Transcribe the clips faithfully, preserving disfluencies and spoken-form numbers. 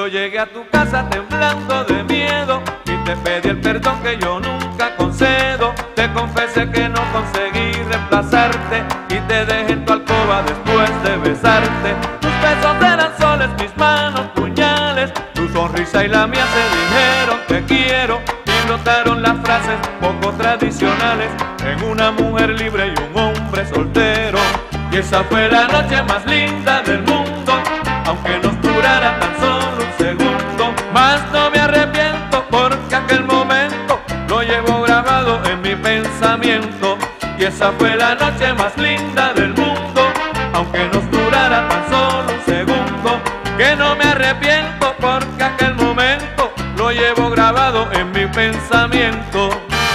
llegué a tu casa temblando de miedo y te pedí el perdón que yo nunca concedo. Te confesé que no conseguí reemplazarte y te dejé en tu alcoba después de besarte. Tus besos eran soles, mis manos puñales, tu sonrisa y la mía se dijeron te quiero y brotaron las frases poco tradicionales en una mujer libre y un hombre soltero. Y esa fue la noche más linda del mundo, aunque nos durara tan solo un segundo. Mas no me arrepiento porque aquel momento lo llevo grabado en mi pensamiento. Y esa fue la noche más linda del mundo, aunque nos durara tan solo un segundo. Que no me arrepiento porque aquel momento lo llevo grabado en mi pensamiento.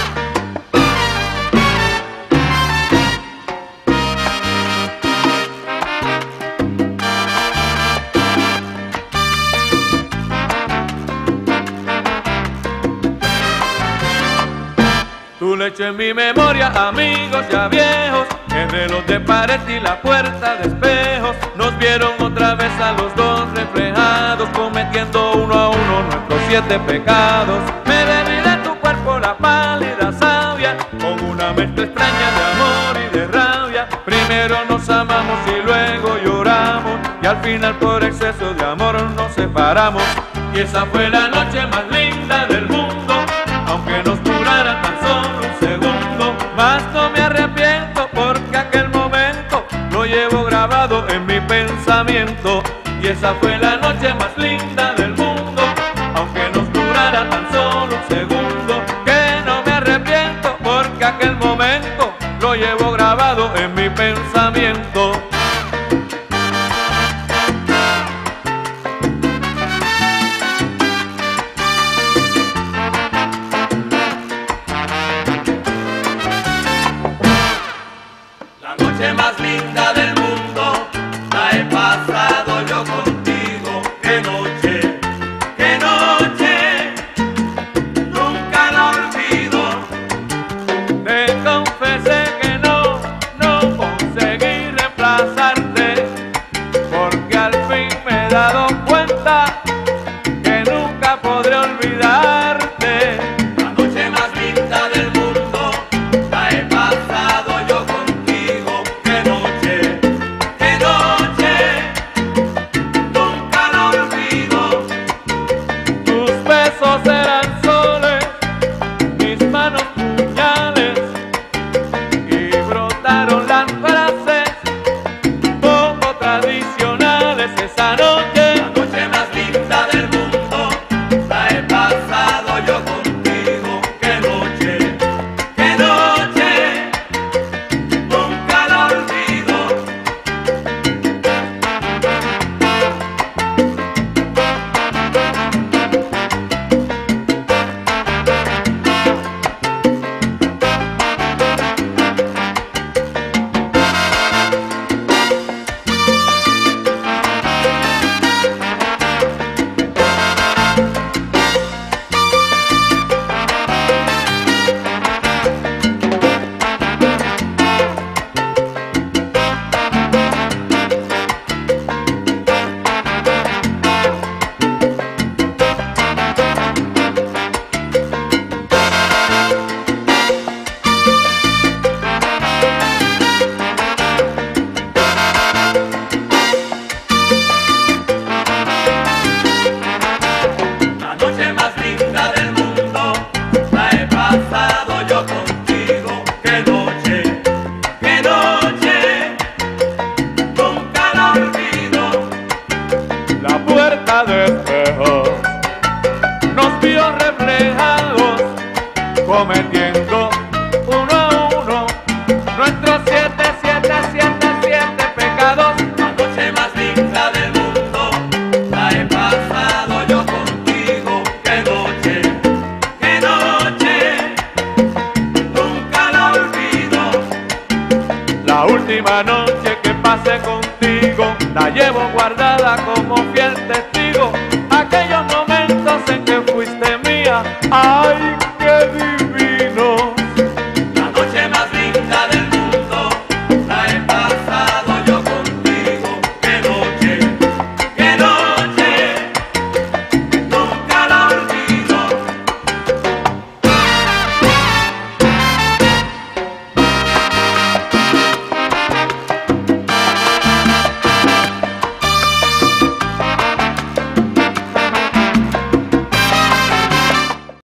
Tu leche en mi memoria, amigos ya viejos, el reloj de pared y la puerta de espejos nos vieron otra vez a los dos reflejados, cometiendo uno a uno nuestros siete pecados. Me bebí de tu cuerpo la pálida savia, con una mezcla extraña de amor y de rabia. Primero nos amamos y luego lloramos, y al final por exceso de amor nos separamos. Y esa fue la noche más linda del mundo, aunque nos durara tan solo un segundo. Mas no me arrepiento porque aquel momento lo llevo grabado en mi pensamiento. Y esa fue la noche más linda del mundo, aunque nos durara tan solo un segundo. Que no me arrepiento porque aquel momento lo llevo grabado en mi pensamiento. La noche más linda del mundo la he pasado yo contigo. Qué noche, qué noche, nunca la olvido. Te confesé que no, no conseguí reemplazarte, porque al fin me he dado cuenta que nunca podré olvidarte. La noche más linda del mundo la he pasado yo contigo. Qué noche, qué noche, nunca la olvido. Tus besos eran soles, mis manos puñales, y brotaron las frases poco tradicionales. Esa noche, La noche más linda del mundo la he pasado yo contigo. Qué noche, qué noche, nunca la olvido. La noche más linda del mundo la he pasado yo contigo. Qué noche, qué noche, nunca la olvido. la puerta de espejos nos vio reflejados, cometiendo uno a uno nuestros siete, siete, siete, siete pecados. La noche más linda del mundo la he pasado yo contigo. Qué noche, qué noche, nunca la olvido. La última noche que pasé contigo la llevo guardada como fiel testigo. Aquellos